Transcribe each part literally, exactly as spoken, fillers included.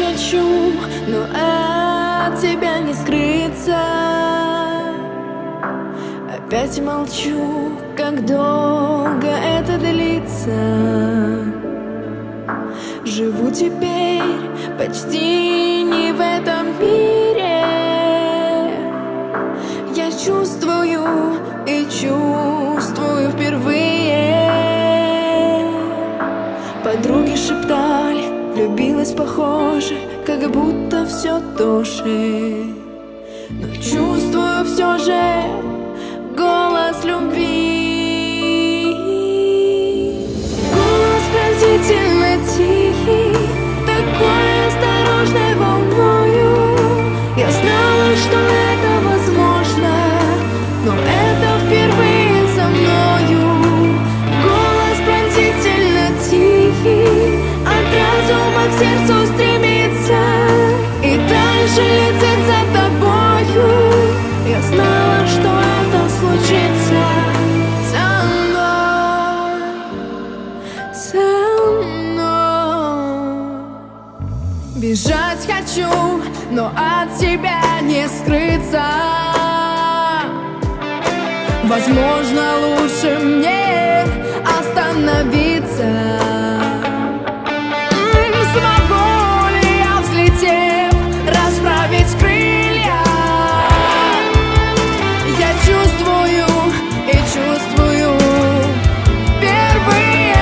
хочу, но от тебя не скрыться. Опять молчу, как долго это длится. Живу теперь почти не в этом мире. Я чувствую и чувствую впервые. Подруги шептали, влюбилась похоже, как будто все то же. Но чувствую все же голос любви. Голос пронзительно тихий, такой осторожной волною. Я знала, что это возможно, но это впервые со мною. Голос пронзительно тихий, от разума к сердцу стремится и дальше летит за тобою. Я знала, что это случится со мной, со мной. Бежать хочу, но от тебя не скрыться. Возможно, лучше мне остановиться. М-м, смогу ли я, взлетев, расправить крылья? Я чувствую и чувствую впервые.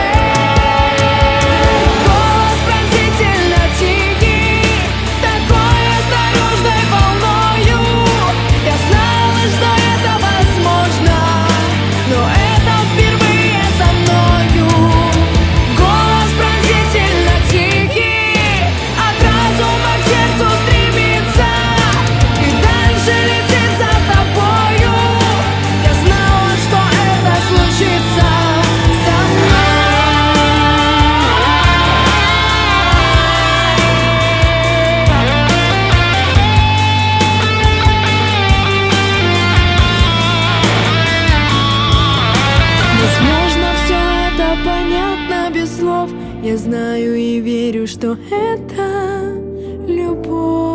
Голос пронзительно тихий, такой осторожной волною. Я знала, что это возможно, но это впервые со мною. Голос пронзительно тихий, от разума к сердцу стремится и дальше летит за тобою. Я знала, что это случится со мной. Возможно, все это понятно без слов. Я знаю и верю, что это любовь.